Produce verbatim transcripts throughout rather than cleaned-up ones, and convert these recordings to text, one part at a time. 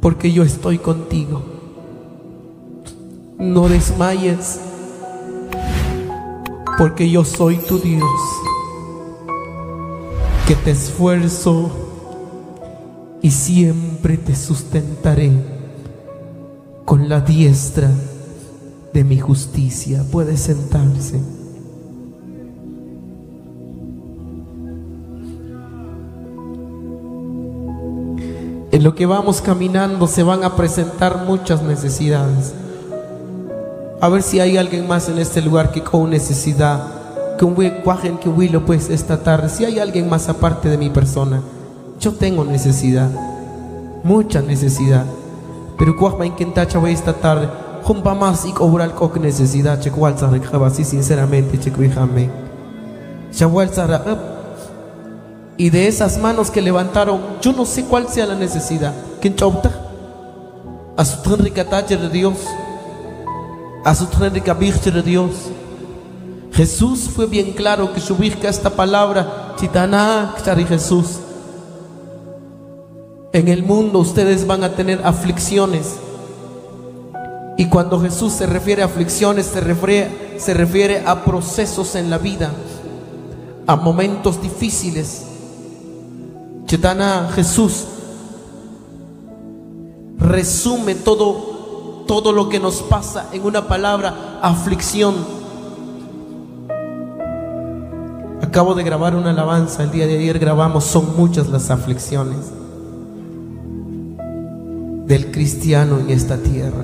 porque yo estoy contigo. No desmayes, porque yo soy tu Dios, que te esfuerzo y siempre te sustentaré con la diestra de mi justicia. Puede sentarse. En lo que vamos caminando se van a presentar muchas necesidades. A ver si hay alguien más en este lugar que con necesidad, que un cuajen que huilo pues esta tarde. Si hay alguien más aparte de mi persona, yo tengo necesidad, mucha necesidad. Pero cuajma en quentacha voy esta tarde, jumpa más y cobrar con necesidad. Che cual sa recaba así sinceramente, che cuijame. Chahual sara y de esas manos que levantaron, yo no sé cuál sea la necesidad. ¿Quién chauta? A su tan rica tacha de Dios, a su tan rica virgen de Dios. Jesús fue bien claro que su virgen esta palabra, chitana, chari Jesús. En el mundo ustedes van a tener aflicciones. Y cuando Jesús se refiere a aflicciones, se refiere, se refiere a procesos en la vida, a momentos difíciles. Chetana, Jesús resume todo, todo lo que nos pasa en una palabra: aflicción. Acabo de grabar una alabanza, el día de ayer grabamos, son muchas las aflicciones del cristiano en esta tierra.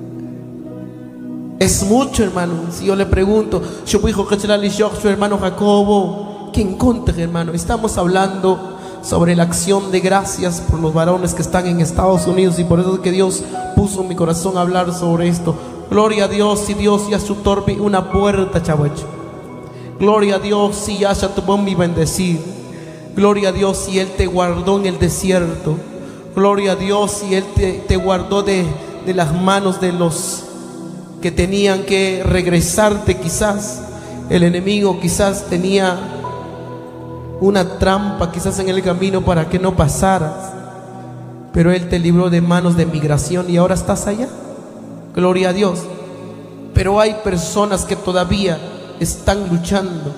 Es mucho, hermano. Si yo le pregunto, yo su hermano Jacobo, ¿quién conta, hermano? Estamos hablando sobre la acción de gracias por los varones que están en Estados Unidos, y por eso es que Dios puso en mi corazón hablar sobre esto. Gloria a Dios, si Dios ya su torpe una puerta, chavacho. Gloria a Dios, si ya se tuvo mi bendecir. Gloria a Dios, si Él te guardó en el desierto. Gloria a Dios, si Él te, te guardó de, de las manos de los que tenían que regresarte. Quizás el enemigo quizás tenía una trampa quizás en el camino para que no pasaras, pero Él te libró de manos de migración y ahora estás allá. Gloria a Dios. Pero hay personas que todavía están luchando.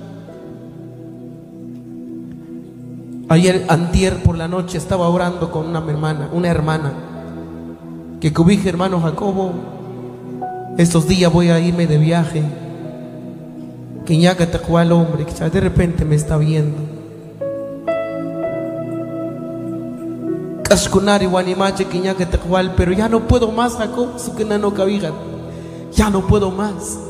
Ayer, antier por la noche, estaba orando con una hermana, una hermana que cobije, hermano Jacobo, estos días voy a irme de viaje. Que ya que te al hombre, que de repente me está viendo. Cascunari guanimache que ya que te cual, pero ya no puedo más, Jacob, su que no cabija. Ya no puedo más.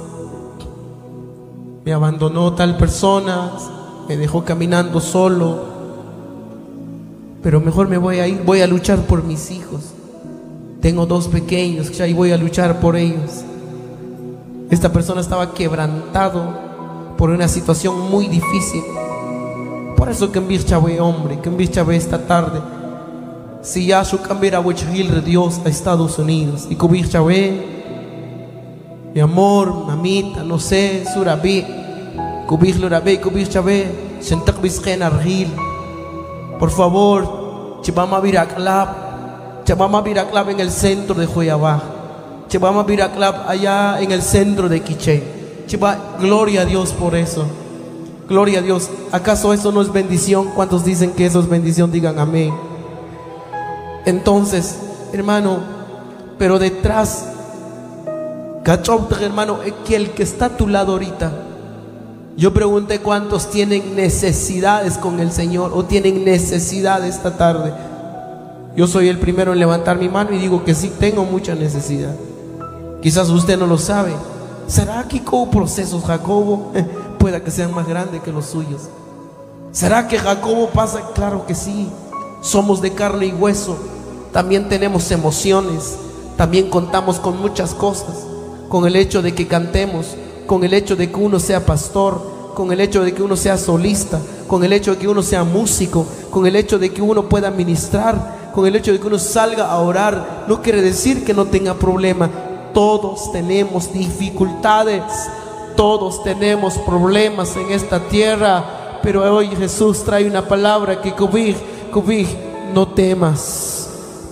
Me abandonó tal persona, me dejó caminando solo. Pero mejor me voy a ir, voy a luchar por mis hijos. Tengo dos pequeños, y voy a luchar por ellos. Esta persona estaba quebrantado por una situación muy difícil. Por eso que en Birchabe, hombre, que en Birchabe esta tarde, si ya su cambiara de Dios a Estados Unidos, y con Birchabe, mi amor, mamita, no sé, Surabi, Kubirlorabe, Kubirchabe, Sentak Bisken Argil, por favor, Chibama Viraclab, Chibama Viraclab en el centro de Joyabá, Chibama Viraclab allá en el centro de Quiché. Gloria a Dios por eso. Gloria a Dios. ¿Acaso eso no es bendición? ¿Cuántos dicen que eso es bendición? Digan amén. Entonces, hermano, pero detrás, hermano, que el que está a tu lado ahorita, yo pregunté cuántos tienen necesidades con el Señor o tienen necesidad esta tarde. Yo soy el primero en levantar mi mano y digo que sí, tengo mucha necesidad. Quizás usted no lo sabe. ¿Será que como procesos Jacobo pueda que sean más grandes que los suyos? ¿Será que Jacobo pasa? Claro que sí. Somos de carne y hueso. También tenemos emociones. También contamos con muchas cosas. Con el hecho de que cantemos, con el hecho de que uno sea pastor, con el hecho de que uno sea solista, con el hecho de que uno sea músico, con el hecho de que uno pueda ministrar, con el hecho de que uno salga a orar. No quiere decir que no tenga problema. Todos tenemos dificultades, todos tenemos problemas en esta tierra, pero hoy Jesús trae una palabra que cubij, cubij, no temas,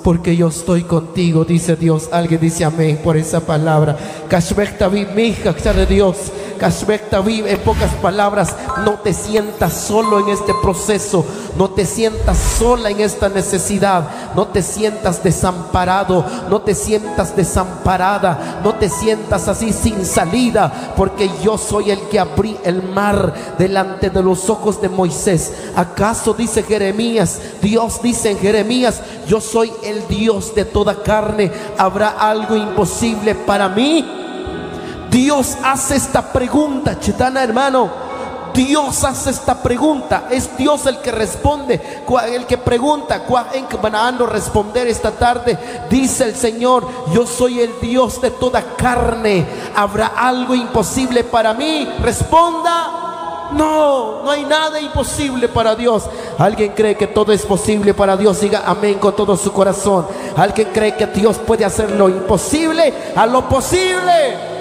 porque yo estoy contigo, dice Dios. Alguien dice amén por esa palabra. Kashbek David, mi hija, de Dios. Kashbek David, en pocas palabras, no te sientas solo en este proceso, no te sientas sola en esta necesidad, no te sientas desamparado, no te sientas desamparada, no te sientas así sin salida, porque yo soy el que abrí el mar delante de los ojos de Moisés. ¿Acaso dice Jeremías, Dios dice en Jeremías, yo soy el Dios de toda carne, habrá algo imposible para mí? Dios hace esta pregunta, Chetana, hermano. Dios hace esta pregunta. Es Dios el que responde, el que pregunta. ¿En que van a responder esta tarde? Dice el Señor, yo soy el Dios de toda carne, ¿habrá algo imposible para mí? Responda, no, no hay nada imposible para Dios. ¿Alguien cree que todo es posible para Dios? Diga amén con todo su corazón. ¿Alguien cree que Dios puede hacer lo imposible a lo posible?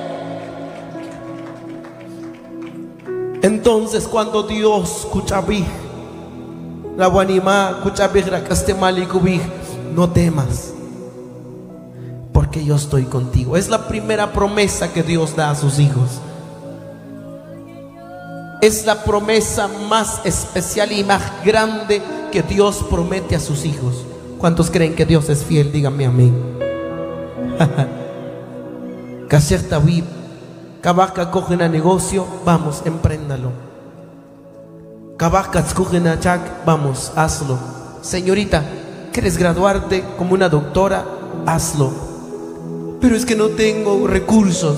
Entonces, cuando Dios escuchabí la guanima, escuchabí la castemalikubi, no temas, porque yo estoy contigo. Es la primera promesa que Dios da a sus hijos. Es la promesa más especial y más grande que Dios promete a sus hijos. ¿Cuántos creen que Dios es fiel? Díganme amén. Kasher Tabib. Kabaka cogen a negocio, vamos, empréndalo. Kabaka cogen a chak, vamos, hazlo. Señorita, ¿quieres graduarte como una doctora? Hazlo. Pero es que no tengo recursos.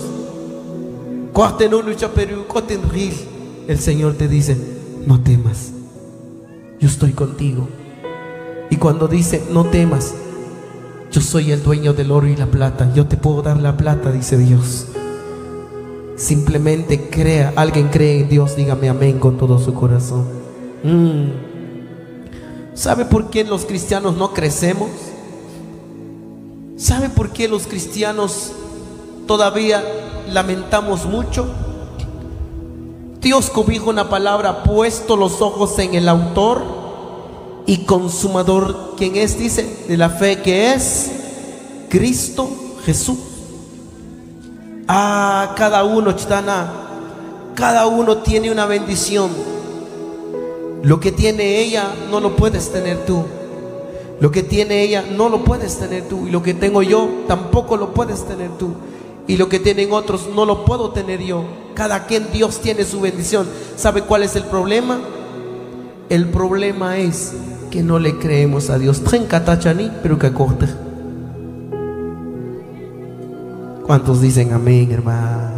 El Señor te dice, no temas, yo estoy contigo. Y cuando dice, no temas, yo soy el dueño del oro y la plata, yo te puedo dar la plata, dice Dios. Simplemente crea. Alguien cree en Dios, dígame amén con todo su corazón. mm. ¿Sabe por qué los cristianos no crecemos? ¿Sabe por qué los cristianos todavía lamentamos mucho? Dios cobijo una palabra, puesto los ojos en el autor y consumador, ¿quién es? Dice, de la fe, que es Cristo Jesús. Ah, cada uno, chitana, cada uno tiene una bendición. Lo que tiene ella no lo puedes tener tú. Lo que tiene ella no lo puedes tener tú. Y lo que tengo yo tampoco lo puedes tener tú. Y lo que tienen otros no lo puedo tener yo. Cada quien, Dios tiene su bendición. ¿Sabe cuál es el problema? El problema es que no le creemos a Dios. Pero que corte. ¿Cuántos dicen amén, hermanos?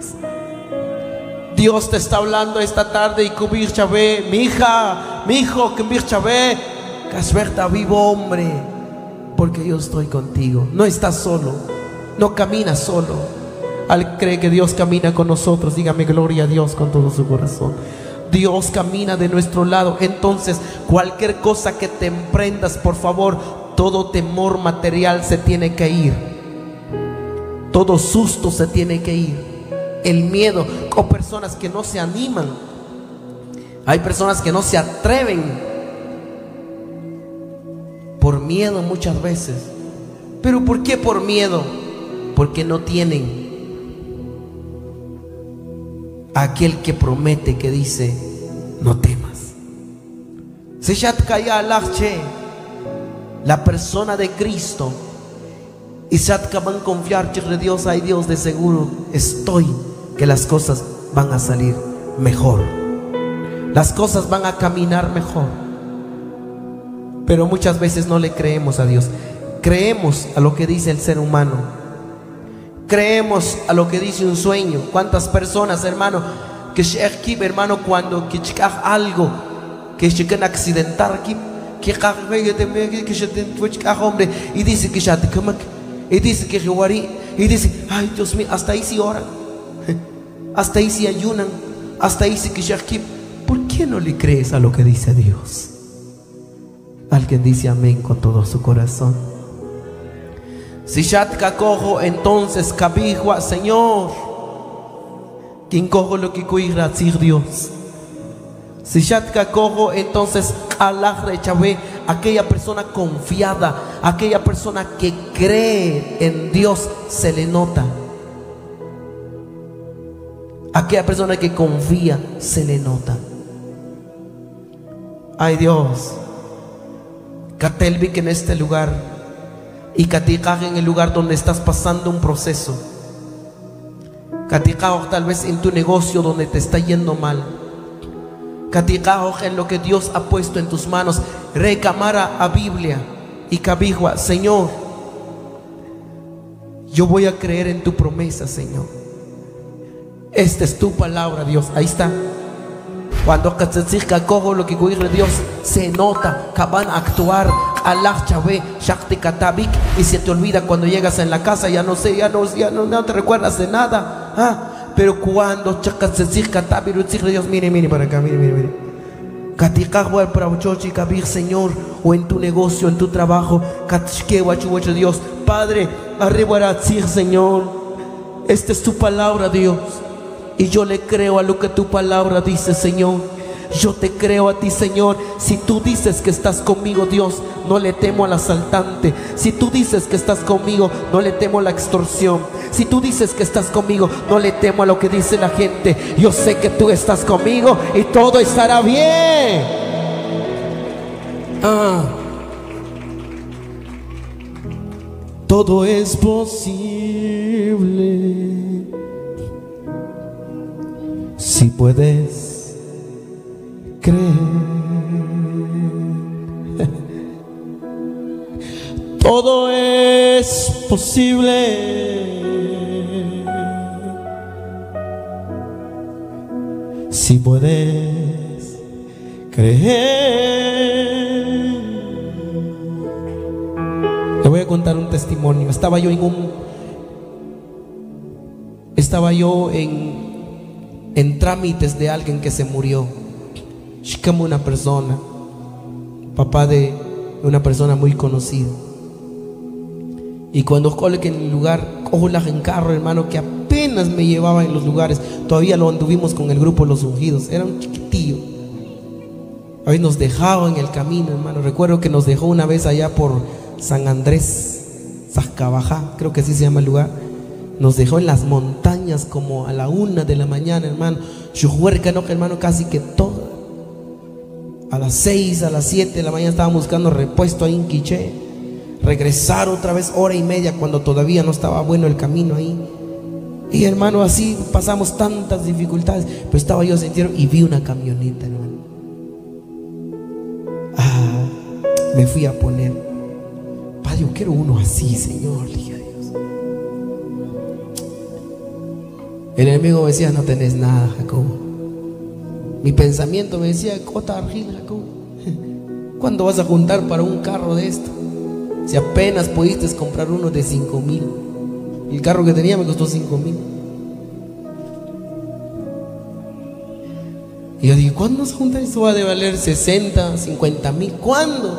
Dios te está hablando esta tarde y cubir chave, mi hija, mi hijo, cubir chave, casberta vivo, hombre, porque yo estoy contigo. No estás solo, no caminas solo. Al cree que Dios camina con nosotros, dígame gloria a Dios con todo su corazón. Dios camina de nuestro lado. Entonces, cualquier cosa que te emprendas, por favor, todo temor material se tiene que ir. Todo susto se tiene que ir. El miedo, o personas que no se animan. Hay personas que no se atreven por miedo muchas veces. ¿Pero por qué por miedo? Porque no tienen a aquel que promete, que dice, no temas. La persona de Cristo, y se van a confiar en Dios. Ay Dios, de seguro estoy que las cosas van a salir mejor, las cosas van a caminar mejor. Pero muchas veces no le creemos a Dios. Creemos a lo que dice el ser humano, creemos a lo que dice un sueño. ¿Cuántas personas, hermano, que hermano, cuando que algo que se quieren accidentar aquí, que hombre, y dice que ya te y dice que y dice, ay Dios mío, hasta ahí sí oran, hasta ahí sí ayunan, hasta ahí sí que ya. ¿Por qué no le crees a lo que dice Dios? Alguien dice amén con todo su corazón. Si ya te cojo, entonces cabijua, Señor, quien cojo lo que cuida decir Dios. Si Shatka cojo, entonces Allah rechavé, aquella persona confiada, aquella persona que cree en Dios, se le nota. Aquella persona que confía, se le nota. Ay Dios, Katelvik en este lugar y Katikaj en el lugar donde estás pasando un proceso. Katikaj tal vez en tu negocio donde te está yendo mal. Katikaj en lo que Dios ha puesto en tus manos. Recamara a Biblia y Kabijua, Señor, yo voy a creer en tu promesa, Señor. Esta es tu palabra, Dios. Ahí está. Cuando cojo lo que Dios se nota, que van a actuar. Allah Chave, Shakti Katabik, y se te olvida cuando llegas en la casa, ya no sé, ya no, ya no, no te recuerdas de nada. ¿Ah? Pero cuando Dios, mire, mire para acá, mire, mire, mire. Señor, o en tu negocio, en tu trabajo, Dios, Padre, arriba Señor, esta es tu palabra, Dios, y yo le creo a lo que tu palabra dice, Señor. Yo te creo a ti, Señor. Si tú dices que estás conmigo, Dios, no le temo al asaltante. Si tú dices que estás conmigo, no le temo a la extorsión. Si tú dices que estás conmigo, no le temo a lo que dice la gente. Yo sé que tú estás conmigo y todo estará bien. Ah. Todo es posible si puedes creer. Todo es posible si puedes creer. Le voy a contar un testimonio. Estaba yo en un Estaba yo en En trámites de alguien que se murió. Como una persona, papá de una persona muy conocida. Y cuando coloqué en el lugar, cojo la en carro, hermano, que apenas me llevaba en los lugares. Todavía lo anduvimos con el grupo Los Ungidos. Era un chiquitillo. Hoy nos dejaba en el camino, hermano. Recuerdo que nos dejó una vez allá por San Andrés, Zascabajá, creo que así se llama el lugar. Nos dejó en las montañas como a la una de la mañana, hermano. Chujuerca, no, hermano, casi que todo. A las seis, a las siete de la mañana estaban buscando repuesto ahí en Quiché. Regresar otra vez hora y media cuando todavía no estaba bueno el camino ahí. Y hermano, así pasamos tantas dificultades. Pero estaba yo sentido y vi una camioneta, hermano. Ah, me fui a poner. Padre, yo quiero uno así, Señor, dije a Dios. El enemigo me decía, no tenés nada, Jacobo. Mi pensamiento me decía, Cota Argil, Jacob, ¿cuándo vas a juntar para un carro de esto? Si apenas pudiste comprar uno de cinco mil. El carro que tenía me costó cinco mil. Y yo dije, ¿cuándo vas a juntar? Eso va a de valer sesenta, cincuenta mil. ¿Cuándo?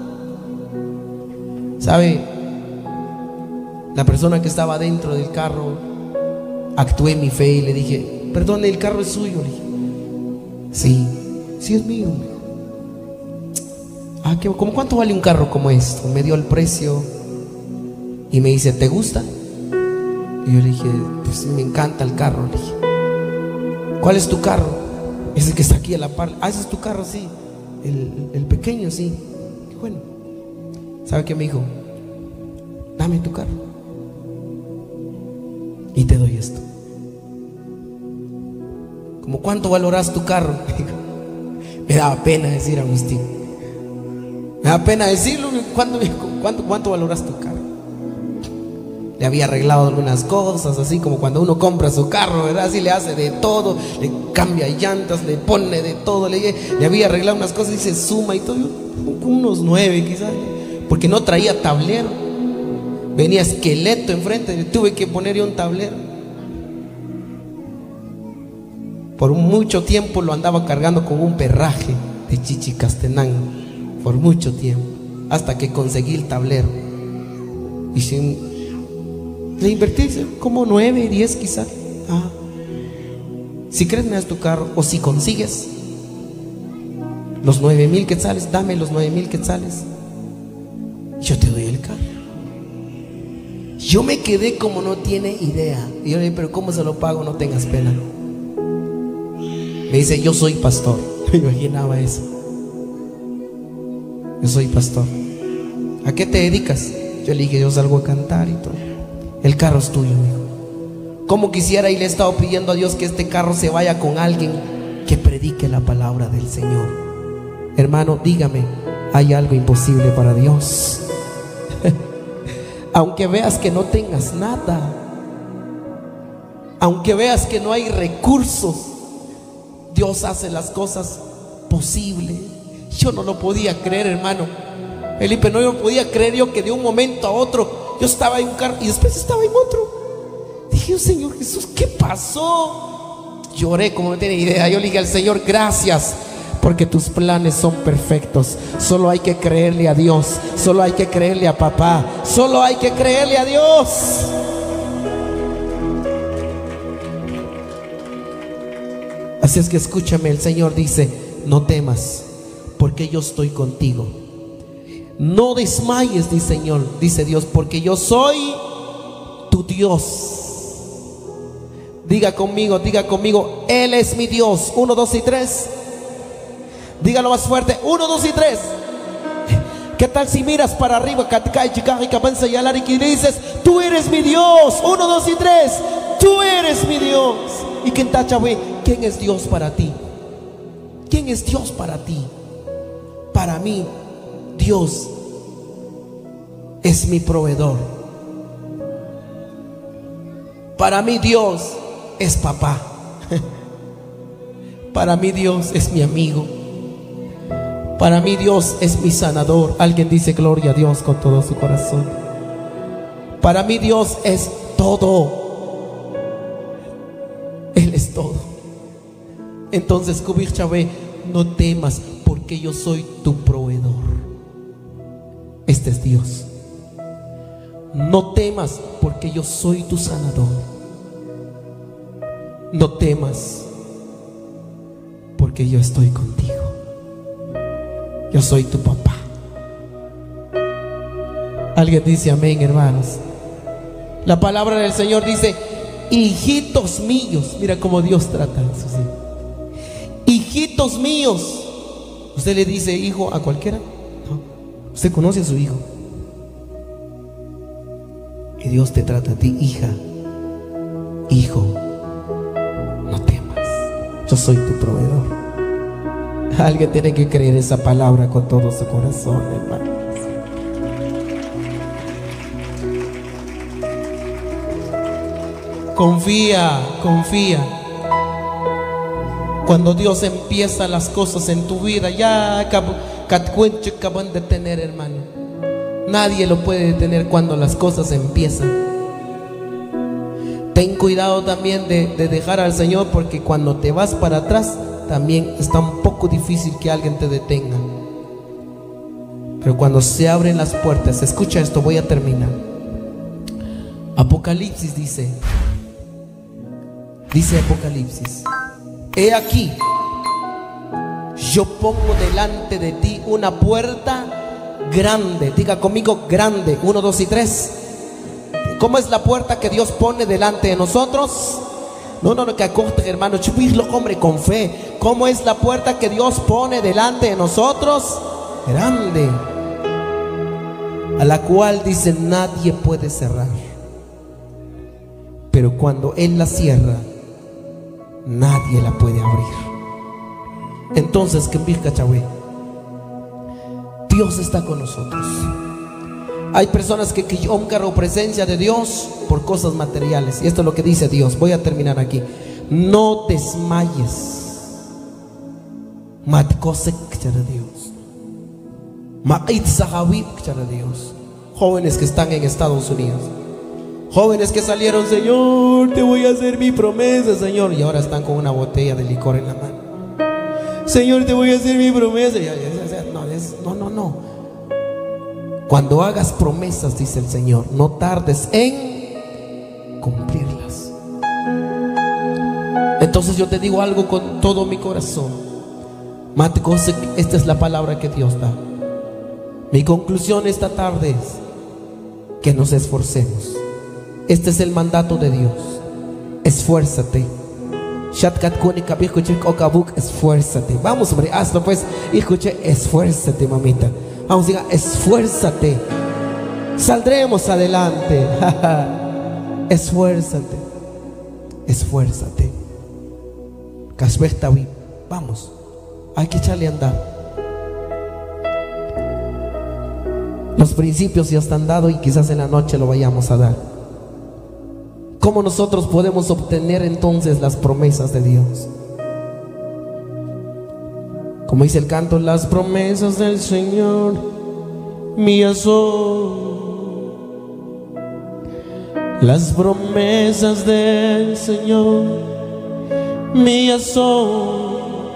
¿Sabe? La persona que estaba dentro del carro, actué en mi fe y le dije, perdone, el carro es suyo. Le dije, sí, sí es mío. Ah, ¿qué, ¿cómo cuánto vale un carro como esto? Me dio el precio y me dice, ¿te gusta? Y yo le dije, pues me encanta el carro. Le dije, ¿cuál es tu carro? Es el que está aquí a la par. Ah, ese es tu carro, sí. El, el pequeño, sí. Y bueno, ¿sabe qué me dijo? Dame tu carro y te doy esto. ¿Cómo cuánto valoras tu carro? Me daba pena decir, Agustín. Me da pena decirlo. ¿Cuánto, cuánto, cuánto valoras tu carro? Le había arreglado algunas cosas, así como cuando uno compra su carro, ¿verdad? Así le hace de todo, le cambia llantas, le pone de todo. Le, le había arreglado unas cosas y se suma y todo. Unos nueve quizás, porque no traía tablero. Venía esqueleto enfrente, le tuve que poner yo un tablero. Por mucho tiempo lo andaba cargando con un perraje de Chichicastenango. Por mucho tiempo, hasta que conseguí el tablero. Y sin, le invertí como nueve, diez quizás. Ah. Si crees me das tu carro, o si consigues los nueve mil quetzales, dame los nueve mil quetzales, yo te doy el carro. Yo me quedé como no tiene idea. Y yo le dije, pero ¿cómo se lo pago? No tengas pena. Me dice, yo soy pastor. Me imaginaba eso. Yo soy pastor. ¿A qué te dedicas? Yo le dije, yo salgo a cantar y todo. El carro es tuyo, hijo. Como quisiera, y le he estado pidiendo a Dios que este carro se vaya con alguien que predique la palabra del Señor. Hermano, dígame, ¿hay algo imposible para Dios? Aunque veas que no tengas nada, aunque veas que no hay recursos, Dios hace las cosas posibles. Yo no lo podía creer, hermano Felipe, no lo podía creer yo, que de un momento a otro yo estaba en un carro y después estaba en otro. Dije, Señor Jesús, ¿qué pasó? Lloré como no tiene idea. Yo le dije al Señor, gracias, porque tus planes son perfectos. Solo hay que creerle a Dios, solo hay que creerle a papá, solo hay que creerle a Dios. Así es que escúchame, el Señor dice, no temas, porque yo estoy contigo. No desmayes, dice Señor, dice Dios, porque yo soy tu Dios. Diga conmigo, diga conmigo, Él es mi Dios. Uno, dos y tres. Dígalo más fuerte. Uno, dos y tres. ¿Qué tal si miras para arriba y le dices, tú eres mi Dios? Uno, dos y tres. Tú eres mi Dios. ¿Y quién tacha, güey? ¿Quién es Dios para ti? ¿Quién es Dios para ti? Para mí, Dios es mi proveedor. Para mí, Dios es papá. Para mí, Dios es mi amigo. Para mí, Dios es mi sanador. Alguien dice gloria a Dios con todo su corazón. Para mí, Dios es todo. Él es todo. Entonces, Kubir Chávez, no temas, porque yo soy tu proveedor. Este es Dios. No temas, porque yo soy tu sanador. No temas, porque yo estoy contigo. Yo soy tu papá. Alguien dice amén, hermanos. La palabra del Señor dice, hijitos míos. Mira cómo Dios trata a sus hijos. Hijitos míos. Usted le dice hijo a cualquiera. No. Usted conoce a su hijo. Y Dios te trata a ti, hija, hijo. No temas, yo soy tu proveedor. Alguien tiene que creer esa palabra con todo su corazón, hermanos. Confía, confía. Cuando Dios empieza las cosas en tu vida, ya acaban de detener, hermano. Nadie lo puede detener cuando las cosas empiezan. Ten cuidado también de, de dejar al Señor, porque cuando te vas para atrás también está un poco difícil que alguien te detenga. Pero cuando se abren las puertas, escucha esto, voy a terminar. Apocalipsis dice, dice Apocalipsis, he aquí, yo pongo delante de ti una puerta grande. Diga conmigo, grande. Uno, dos y tres. ¿Cómo es la puerta que Dios pone delante de nosotros? No, no, no, que acoste, hermano. Chupirlo, hombre, con fe. ¿Cómo es la puerta que Dios pone delante de nosotros? Grande. A la cual dice, nadie puede cerrar. Pero cuando Él la cierra, nadie la puede abrir. Entonces, ¿qué pica, Chahue? Dios está con nosotros. Hay personas que honran presencia de Dios por cosas materiales. Y esto es lo que dice Dios. Voy a terminar aquí. No desmayes. Dios. Jóvenes que están en Estados Unidos, jóvenes que salieron, Señor, te voy a hacer mi promesa, Señor, y ahora están con una botella de licor en la mano. Señor, te voy a hacer mi promesa. No, es, no, no, no. Cuando hagas promesas, dice el Señor, no tardes en cumplirlas. Entonces yo te digo algo con todo mi corazón. Mate cosa, esta es la palabra que Dios da. Mi conclusión esta tarde es que nos esforcemos. Este es el mandato de Dios. Esfuérzate. Esfuérzate. Vamos, hombre, hazlo pues. Escuche, esfuérzate, mamita. Vamos, diga, esfuérzate. Saldremos adelante. Esfuérzate. Esfuérzate. Vamos. Hay que echarle a andar. Los principios ya están dados y quizás en la noche lo vayamos a dar. ¿Cómo nosotros podemos obtener entonces las promesas de Dios? Como dice el canto, las promesas del Señor mías son. Las promesas del Señor mías son.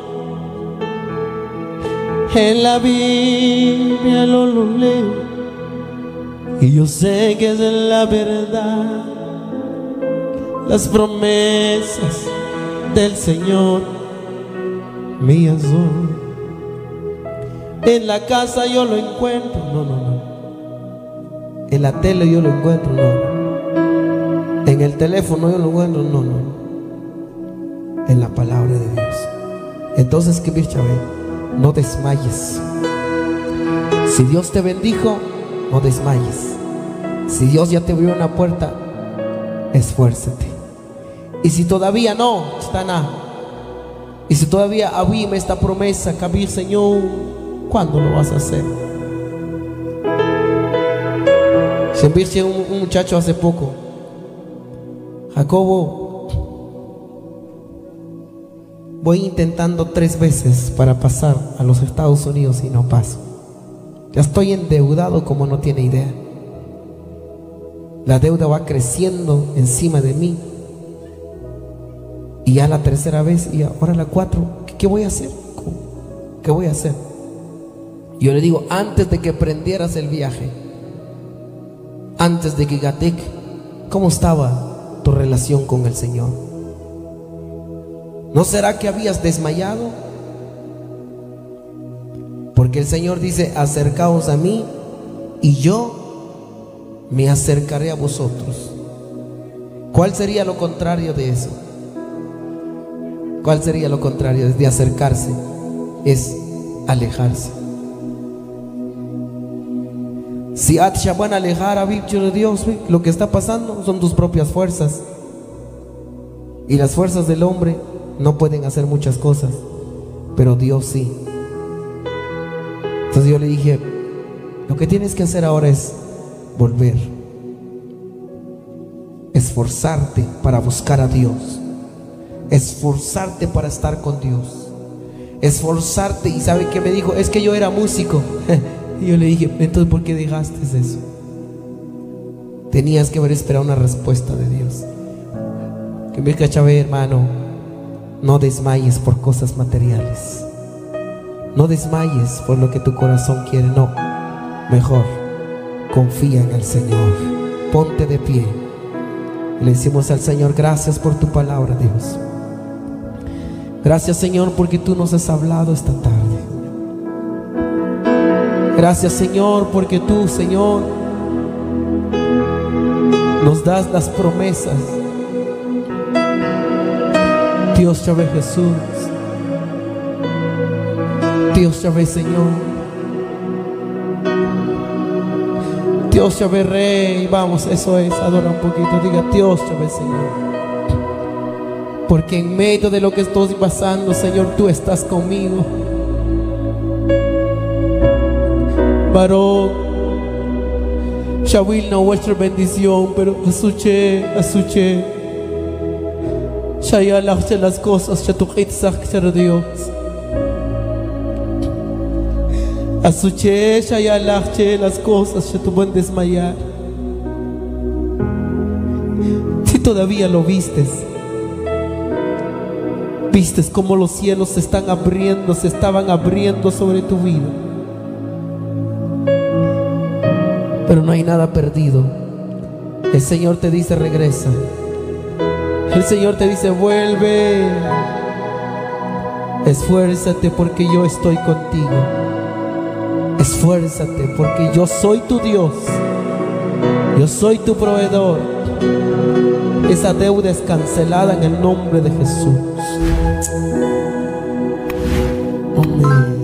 En la Biblia lo, lo leo y yo sé que es la verdad. Las promesas del Señor mías son. En la casa yo lo encuentro, no, no, no. En la tele yo lo encuentro, no, no. En el teléfono yo lo encuentro, no, no. En la palabra de Dios. Entonces, ¿qué bicha ve? No desmayes. Si Dios te bendijo, no desmayes. Si Dios ya te abrió una puerta, esfuérzate. Y si todavía no, está nada. Y si todavía había esta promesa, Kabir, Señor, ¿cuándo lo vas a hacer? Se envió un, un muchacho hace poco, Jacobo, voy intentando tres veces para pasar a los Estados Unidos y no paso. Ya estoy endeudado como no tiene idea. La deuda va creciendo encima de mí. Y ya la tercera vez y ahora la cuatro. ¿Qué, qué voy a hacer? ¿Qué voy a hacer? Yo le digo, antes de que prendieras el viaje, antes de que Gatek, ¿cómo estaba tu relación con el Señor? ¿No será que habías desmayado? Porque el Señor dice, acercaos a mí y yo me acercaré a vosotros. ¿Cuál sería lo contrario de eso? ¿Cuál sería lo contrario de acercarse? Es alejarse. Si te van a alejar a de Dios, lo que está pasando son tus propias fuerzas. Y las fuerzas del hombre no pueden hacer muchas cosas, pero Dios sí. Entonces yo le dije, lo que tienes que hacer ahora es volver, esforzarte para buscar a Dios, esforzarte para estar con Dios, esforzarte. Y ¿sabe qué me dijo? Es que yo era músico. Y yo le dije, entonces ¿por qué dejaste eso? Tenías que haber esperado una respuesta de Dios. Que me cachabe, hermano, no desmayes por cosas materiales. No desmayes por lo que tu corazón quiere. No, mejor confía en el Señor. Ponte de pie y le decimos al Señor, gracias por tu palabra, Dios. Gracias, Señor, porque tú nos has hablado esta tarde. Gracias, Señor, porque tú, Señor, nos das las promesas. Dios te ve, Jesús. Dios te ve, Señor. Dios te ve, Rey. Vamos, eso es, adora un poquito. Diga, Dios te ve, Señor. Porque en medio de lo que estoy pasando, Señor, tú estás conmigo. Varón, Shawil no vuestra bendición, pero asuche, asuche. Shaya lache las cosas, Shatuchit Sakchar Dios. Asuche, Shaya lache las cosas, Shatu buen desmayar. Si todavía lo vistes, vistes como los cielos se están abriendo, se estaban abriendo sobre tu vida. Pero no hay nada perdido. El Señor te dice, regresa. El Señor te dice, vuelve. Esfuérzate porque yo estoy contigo. Esfuérzate porque yo soy tu Dios. Yo soy tu proveedor. Esa deuda es cancelada en el nombre de Jesús. Amén.